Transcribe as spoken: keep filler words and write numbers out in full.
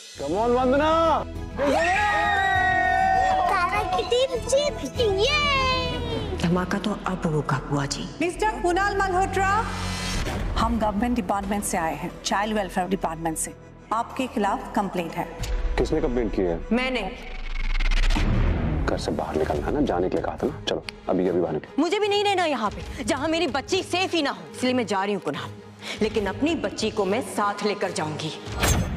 Come on वंदना। तारा की team जीत, ये धमाका तो अब होगा बुआ जी। मिस्टर कुणाल मल्होत्रा, हम गवर्नमेंट डिपार्टमेंट से आए हैं, चाइल्ड वेलफेयर डिपार्टमेंट से। आपके खिलाफ कंप्लेंट है। किसने कंप्लेंट की है? मैंने। घर से बाहर निकलना है ना, जाने के लिए कहा था ना। चलो अभी अभी बाहर निकलो। मुझे भी नहीं रहना यहाँ पे जहाँ मेरी बच्ची सेफ ही ना हो, इसलिए मैं जा रही हूँ कुणाल, लेकिन अपनी बच्ची को मैं साथ लेकर जाऊंगी।